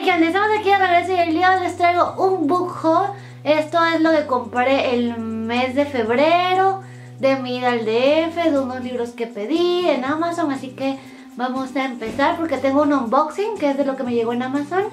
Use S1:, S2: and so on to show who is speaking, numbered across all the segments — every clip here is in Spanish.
S1: Oigan, estamos aquí de regreso y el día de hoy les traigo un book haul. Esto es lo que compré el mes de febrero de mi ida al DF, de unos libros que pedí en Amazon. Así que vamos a empezar porque tengo un unboxing que es de lo que me llegó en Amazon.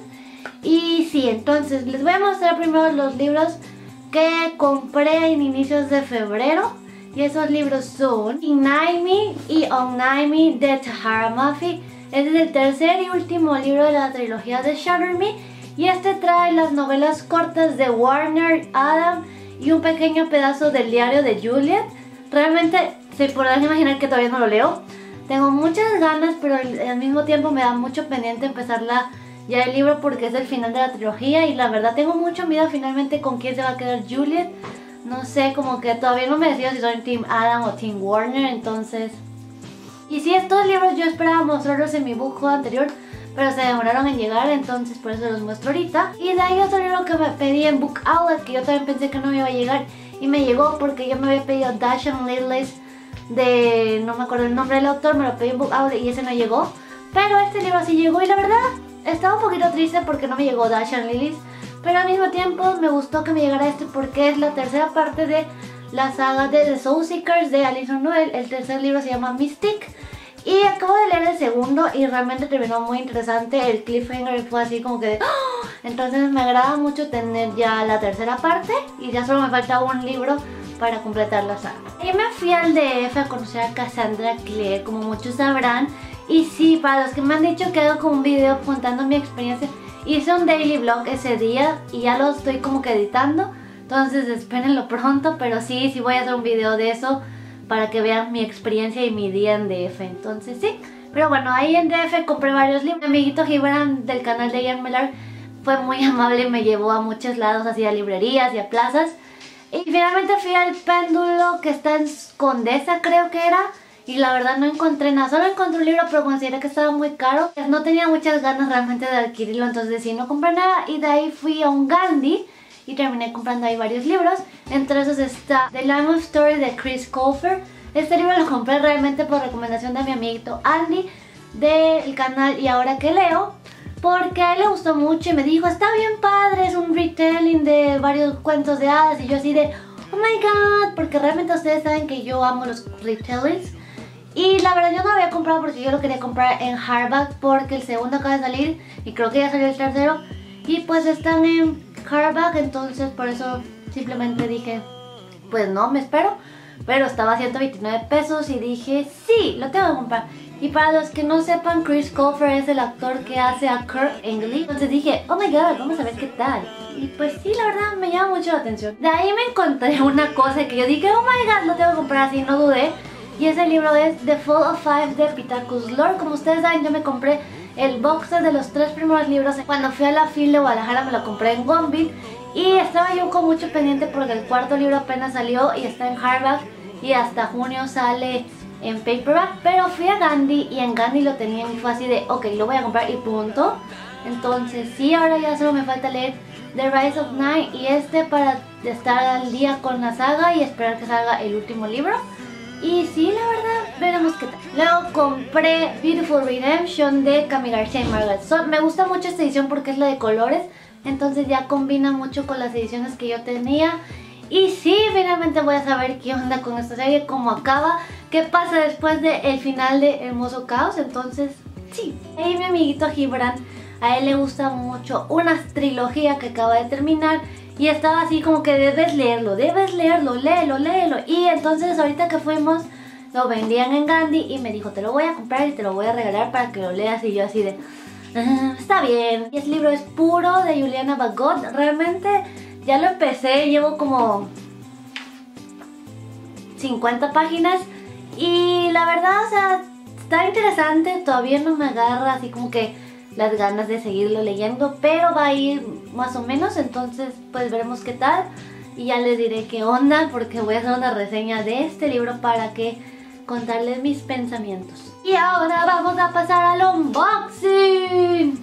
S1: Y sí, entonces les voy a mostrar primero los libros que compré en inicios de febrero. Y esos libros son Ignite Me y Ignite Me de Tahereh Mafi. Este es el tercer y último libro de la trilogía de Shatter Me. Y este trae las novelas cortas de Warner, Adam y un pequeño pedazo del diario de Juliet. Realmente se podrán imaginar que todavía no lo leo. Tengo muchas ganas, pero al mismo tiempo me da mucho pendiente empezarla ya el libro porque es el final de la trilogía. Y la verdad tengo mucho miedo finalmente con quién se va a quedar Juliet. No sé, como que todavía no me decido si soy Team Adam o Team Warner, entonces... Y sí, estos libros yo esperaba mostrarlos en mi book haul anterior, pero se demoraron en llegar, entonces por eso los muestro ahorita. Y de ahí otro libro que me pedí en Book Outlet, que yo también pensé que no me iba a llegar, y me llegó porque yo me había pedido Dash and Lilies de... no me acuerdo el nombre del autor, me lo pedí en Book Outlet y ese no llegó. Pero este libro sí llegó y la verdad estaba un poquito triste porque no me llegó Dash and Lilies, pero al mismo tiempo me gustó que me llegara este porque es la tercera parte de la saga de The Soul Seekers de Alison Noel. El tercer libro se llama Mystic y acabo de leer el segundo y realmente terminó muy interesante. El cliffhanger fue así como que de ¡oh! Entonces me agrada mucho tener ya la tercera parte y ya solo me falta un libro para completar la saga. Y me fui al DF a conocer a Cassandra Clare, como muchos sabrán. Y sí, para los que me han dicho que hago como un video contando mi experiencia, hice un daily vlog ese día y ya lo estoy como que editando. Entonces espérenlo pronto, pero sí voy a hacer un video de eso para que vean mi experiencia y mi día en DF. Entonces sí, pero bueno, ahí en DF compré varios libros. Mi amiguito Gibran del canal de Ian Melar fue muy amable y me llevó a muchos lados, así a librerías y a plazas. Y finalmente fui al Péndulo que está en Condesa, creo que era. Y la verdad no encontré nada, solo encontré un libro pero consideré que estaba muy caro. No tenía muchas ganas realmente de adquirirlo, entonces decidí no comprar nada. Y de ahí fui a un Gandhi y terminé comprando ahí varios libros. Entre esos está The Line of Story de Chris Colfer. Este libro lo compré realmente por recomendación de mi amiguito Andy del canal Y Ahora Que Leo, porque a él le gustó mucho y me dijo, está bien padre, es un retelling de varios cuentos de hadas. Y yo así de, oh my god, porque realmente ustedes saben que yo amo los retellings. Y la verdad yo no lo había comprado porque yo lo quería comprar en hardback porque el segundo acaba de salir y creo que ya salió el tercero y pues están en hardback, entonces por eso simplemente dije pues no, me espero. Pero estaba a 129 pesos y dije sí, lo tengo que comprar. Y para los que no sepan, Chris Colfer es el actor que hace a Kurt Angle. Entonces dije, oh my god, vamos a ver qué tal. Y pues sí, la verdad me llama mucho la atención. De ahí me encontré una cosa que yo dije, oh my god, lo tengo que comprar, así no dudé. Y ese libro es The Fall of Five de Pittacus Lore. Como ustedes saben, yo me compré el box set de los 3 primeros libros. Cuando fui a la FIL de Guadalajara me lo compré en Gonville. Y estaba yo con mucho pendiente porque el cuarto libro apenas salió y está en hardback. Y hasta junio sale en paperback. Pero fui a Gandhi y en Gandhi lo tenían y fue así de, ok, lo voy a comprar y punto. Entonces sí, ahora ya solo me falta leer The Rise of Nine y este para estar al día con la saga y esperar que salga el último libro. Y sí, la verdad, veremos qué tal. Luego compré Beautiful Redemption de Cami García y Margaret Sol. Me gusta mucho esta edición porque es la de colores, entonces ya combina mucho con las ediciones que yo tenía. Y sí, finalmente voy a saber qué onda con esta serie, cómo acaba, qué pasa después del final de Hermoso Caos. Entonces, sí. Y mi amiguito Gibran, a él le gusta mucho una trilogía que acaba de terminar. Y estaba así como que debes leerlo, léelo. Y entonces ahorita que fuimos, lo vendían en Gandhi y me dijo, te lo voy a comprar y te lo voy a regalar para que lo leas. Y yo así de, está bien. Y este libro es puro de Juliana Bagot. Realmente ya lo empecé, llevo como 50 páginas. Y la verdad, o sea, está interesante. Todavía no me agarra así como que las ganas de seguirlo leyendo, pero va a ir más o menos, entonces pues veremos qué tal y ya les diré qué onda porque voy a hacer una reseña de este libro para que contarles mis pensamientos. Y ahora vamos a pasar al unboxing.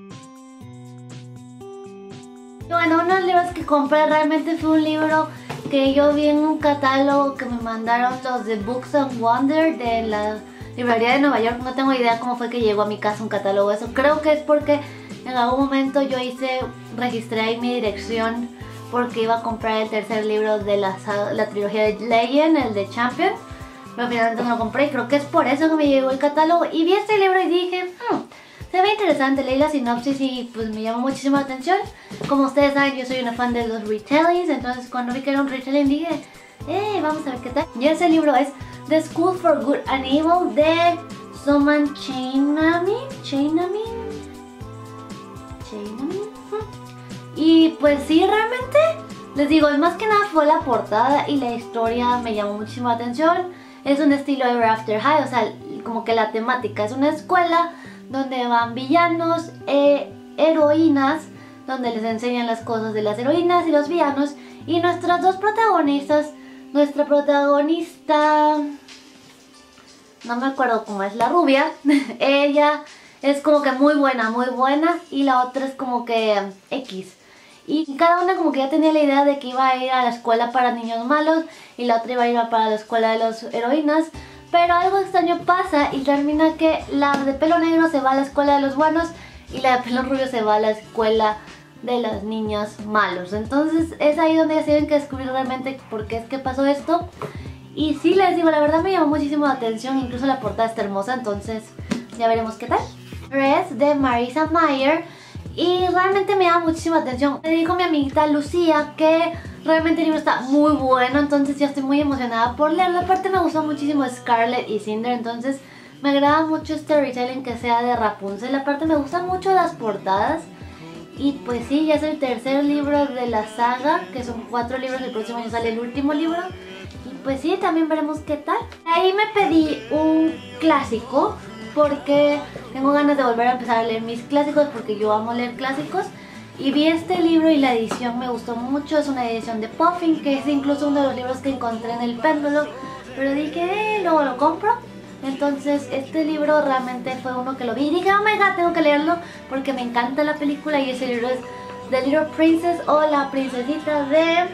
S1: Bueno, uno de los libros que compré realmente fue un libro porque yo vi en un catálogo que me mandaron los de Books and Wonder de la librería de Nueva York. No tengo idea cómo fue que llegó a mi casa un catálogo de eso. Creo que es porque en algún momento yo registré ahí mi dirección porque iba a comprar el tercer libro de la trilogía de Legend, el de Champion. Pero finalmente no lo compré y creo que es por eso que me llegó el catálogo. Y vi este libro y dije, se ve interesante, leí la sinopsis y pues me llamó muchísimo la atención. Como ustedes saben, yo soy una fan de los retellings, entonces cuando vi que era un retelling dije, vamos a ver qué tal. Y ese libro es The School for Good and Evil de Soman Chainami. Y pues sí, realmente les digo, más que nada fue la portada y la historia me llamó muchísimo la atención. Es un estilo Ever After High, o sea, como que la temática es una escuela donde van villanos, heroínas, donde les enseñan las cosas de las heroínas y los villanos. Y nuestras dos protagonistas, nuestra protagonista, no me acuerdo cómo es, la rubia, ella es como que muy buena, y la otra es como que X. Y cada una como que ya tenía la idea de que iba a ir a la escuela para niños malos y la otra iba a ir para la escuela de las heroínas. Pero algo extraño pasa y termina que la de pelo negro se va a la escuela de los buenos y la de pelo rubio se va a la escuela de los niños malos. Entonces es ahí donde ya tienen que descubrir realmente por qué es que pasó esto. Y sí, les digo, la verdad me llamó muchísimo la atención, incluso la portada está hermosa, entonces ya veremos qué tal. Es de Marissa Meyer. Y realmente me llama muchísima atención. Me dijo mi amiguita Lucía que realmente el libro está muy bueno, entonces ya estoy muy emocionada por leerlo. Aparte me gustó muchísimo Scarlet y Cinder, entonces me agrada mucho este retelling que sea de Rapunzel. Aparte me gustan mucho las portadas. Y pues sí, ya es el tercer libro de la saga, que son 4 libros, el próximo año sale el último libro. Y pues sí, también veremos qué tal. Ahí me pedí un clásico porque tengo ganas de volver a empezar a leer mis clásicos, porque yo amo leer clásicos. Y vi este libro y la edición me gustó mucho. Es una edición de Puffin, que es incluso uno de los libros que encontré en el péndulo. Pero dije, luego lo compro. Entonces este libro realmente fue uno que lo vi y dije, oh my god, tengo que leerlo porque me encanta la película. Y ese libro es The Little Princess, o La Princesita, de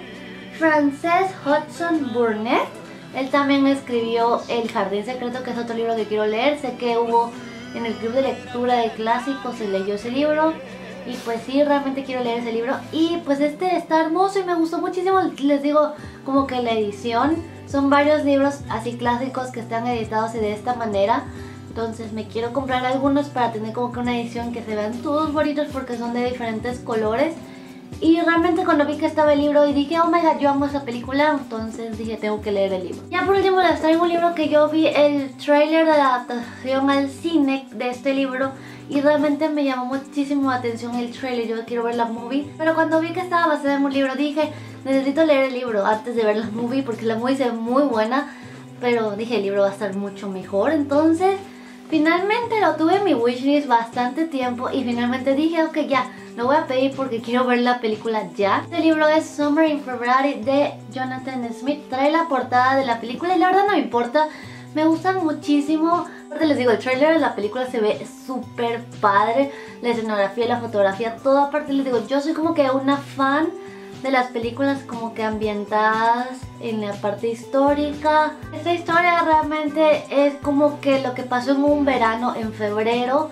S1: Frances Hodgson Burnett. Él también escribió El Jardín Secreto, que es otro libro que quiero leer. Sé que hubo en el club de lectura de clásicos, se leyó ese libro. Y pues sí, realmente quiero leer ese libro. Y pues este está hermoso y me gustó muchísimo. Les digo, como que la edición, son varios libros así clásicos que están editados de esta manera. Entonces me quiero comprar algunos para tener como que una edición que se vean todos bonitos, porque son de diferentes colores. Y realmente cuando vi que estaba el libro y dije, oh my god, yo amo esa película, entonces dije, tengo que leer el libro. Ya por último les traigo un libro que yo vi el tráiler de la adaptación al cine de este libro y realmente me llamó muchísimo la atención el tráiler. Yo quiero ver la movie, pero cuando vi que estaba basada en un libro dije, necesito leer el libro antes de ver la movie, porque la movie se ve muy buena, pero dije, el libro va a estar mucho mejor. Entonces finalmente lo tuve en mi wishlist bastante tiempo y finalmente dije, ok, ya, lo voy a pedir porque quiero ver la película ya. Este libro es Summer in February de Jonathan Smith. Trae la portada de la película y la verdad no me importa, me gustan muchísimo. Aparte les digo, el trailer de la película se ve súper padre, la escenografía, la fotografía, todo. Aparte les digo, yo soy como que una fan de las películas como que ambientadas en la parte histórica. Esta historia realmente es como que lo que pasó en un verano en febrero.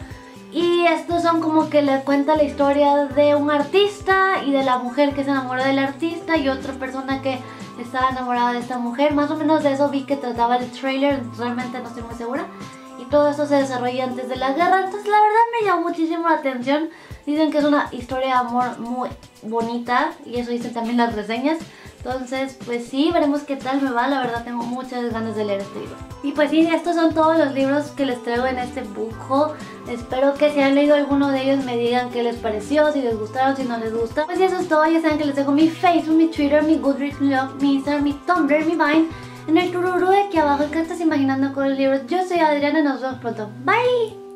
S1: Y estos son como que le cuenta la historia de un artista y de la mujer que se enamoró del artista y otra persona que estaba enamorada de esta mujer. Más o menos de eso vi que trataba el trailer, realmente no estoy muy segura. Y todo esto se desarrolla antes de la guerra, entonces la verdad me llamó muchísimo la atención. Dicen que es una historia de amor muy bonita y eso dicen también las reseñas. Entonces pues sí, veremos qué tal me va. La verdad tengo muchas ganas de leer este libro. Y pues sí, estos son todos los libros que les traigo en este book haul. Espero que si han leído alguno de ellos me digan qué les pareció, si les gustaron, si no les gusta. Pues sí, eso es todo. Ya saben que les dejo mi Facebook, mi Twitter, mi Goodreads, mi blog, mi Instagram, mi Tumblr, mi Vine en el tururú de aquí abajo. ¿Qué estás imaginando con los libros? Yo soy Adriana y nos vemos pronto. Bye.